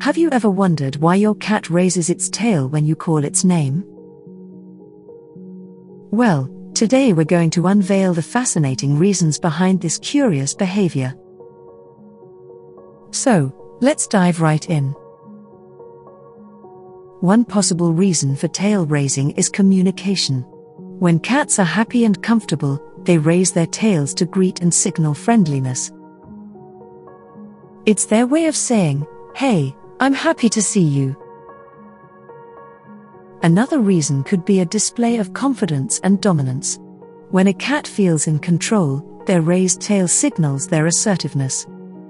Have you ever wondered why your cat raises its tail when you call its name? Well, today we're going to unveil the fascinating reasons behind this curious behavior. So, let's dive right in. One possible reason for tail raising is communication. When cats are happy and comfortable, they raise their tails to greet and signal friendliness. It's their way of saying, "Hey, I'm happy to see you." Another reason could be a display of confidence and dominance. When a cat feels in control, their raised tail signals their assertiveness.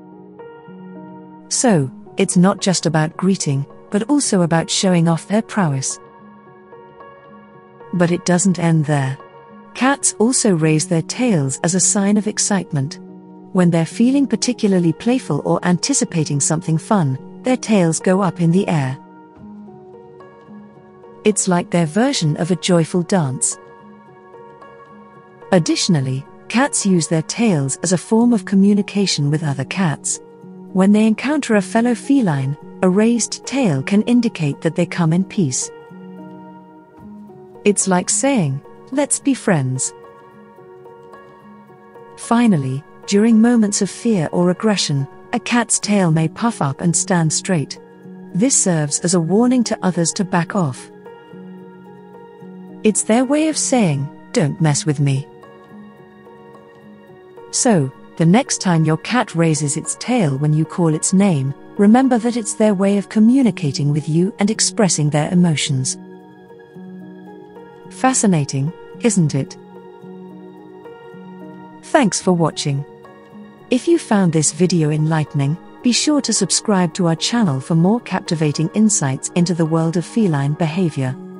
So, it's not just about greeting, but also about showing off their prowess. But it doesn't end there. Cats also raise their tails as a sign of excitement. When they're feeling particularly playful or anticipating something fun, their tails go up in the air. It's like their version of a joyful dance. Additionally, cats use their tails as a form of communication with other cats. When they encounter a fellow feline, a raised tail can indicate that they come in peace. It's like saying, "Let's be friends." Finally, during moments of fear or aggression, a cat's tail may puff up and stand straight. This serves as a warning to others to back off. It's their way of saying, "Don't mess with me." So, the next time your cat raises its tail when you call its name, remember that it's their way of communicating with you and expressing their emotions. Fascinating, isn't it? Thanks for watching. If you found this video enlightening, be sure to subscribe to our channel for more captivating insights into the world of feline behavior.